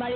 দৈমাৰী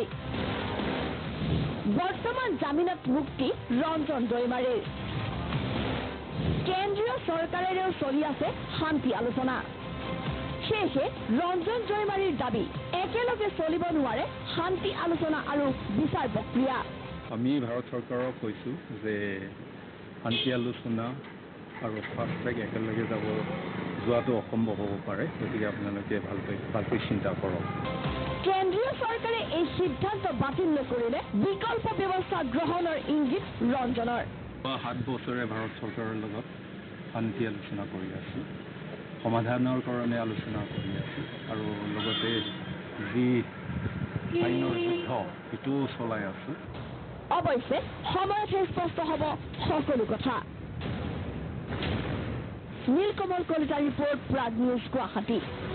বৰ্তমান জামিনত মুক্তি ৰঞ্জন দৈমাৰীৰ কেন্দ্ৰীয় চৰকাৰেৰেও চলি আছে শান্তি আলোচনা সেয়েহে ৰঞ্জন দৈমাৰীৰ দাবী একেলগে চলিব নোৱাৰে শান্তি আলোচনা আৰু বিচাৰ প্ৰক্ৰিয়া আমি ভাৰত চৰকাৰক কৈছো যে শান্তি আলোচনা আৰু ফাষ্ট ট্ৰেক একেলগে যোৱাটো অসম্ভৱ হ'ব পাৰে গতিকে আপোনালোকে ভালকৈ চিন্তা কৰক কেন্দ্ৰীয় চৰকাৰে এই সিদ্ধান্ত বাতিল নকৰিলে বিকল্প ব্যৱস্থা গ্ৰহণৰ ইংগিত ৰঞ্জনৰ 7 বছৰে ভাৰত চৰকাৰৰ লগত শান্তি আলোচনা কৰি আছো সমাধানৰ কাৰণে আলোচনা কৰি আছো আৰু লগতে যি আইনৰ যুদ্ধ সেইটো চলাই আছো অৱশ্যে সময়তহে স্পষ্ট হ'ব সকলো কথা নীলকমল কলিতাৰ ৰিপৰ্ট প্ৰাগ নিউজ গুৱাহাটী